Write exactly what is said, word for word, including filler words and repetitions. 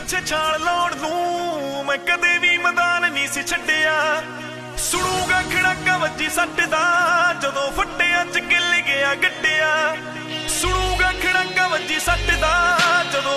ਪਿੱਛੇ ਛਾਲ ਲਾਉਣ ਨੂੰ ਮੈਂ ਕਦੇ ਵੀ ਮੈਦਾਨ ਨਹੀਂ ਸੀ ਛੱਡਿਆ। ਸੁਣੂਗਾ ਖੜਾਕਾ ਵੱਜੀ ਸੱਟ ਦਾ ਜਦੋਂ ਫੱਟਿਆਂ ਚ ਗਿੱਲ ਗਿਆ ਗੱਡਿਆ। ਸੁਣੂਗਾ ਖੜਾਕਾ ਵੱਜੀ ਸੱਟ ਦਾ ਜਦੋਂ